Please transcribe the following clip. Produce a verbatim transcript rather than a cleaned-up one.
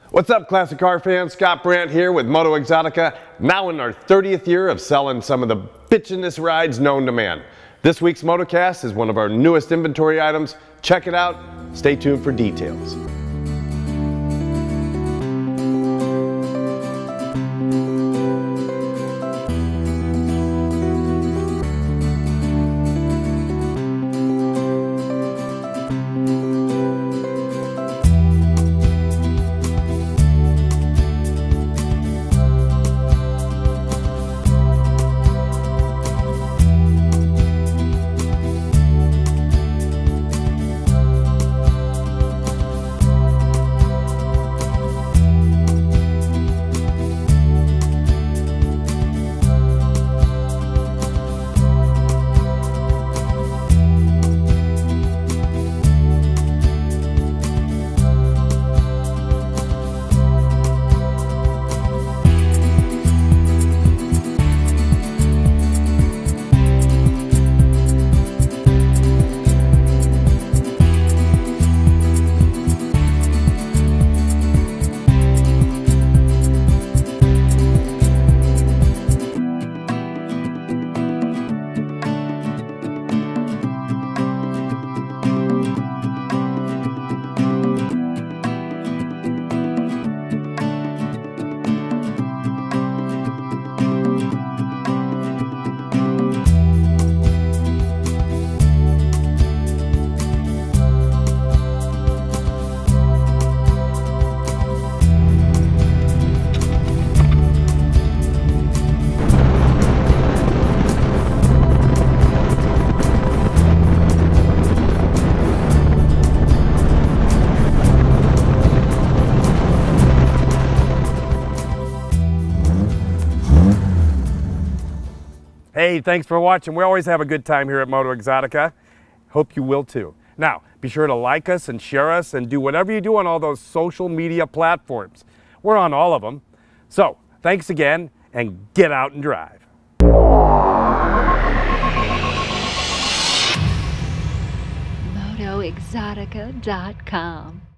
What's up, classic car fans? Scott Brandt here with MotoeXotica, now in our thirtieth year of selling some of the bitchinest rides known to man. This week's MotoCast is one of our newest inventory items. Check it out. Stay tuned for details. Hey, thanks for watching. We always have a good time here at MotoeXotica. Hope you will too. Now, be sure to like us and share us and do whatever you do on all those social media platforms. We're on all of them. So, thanks again, and get out and drive. Moto Exotica dot com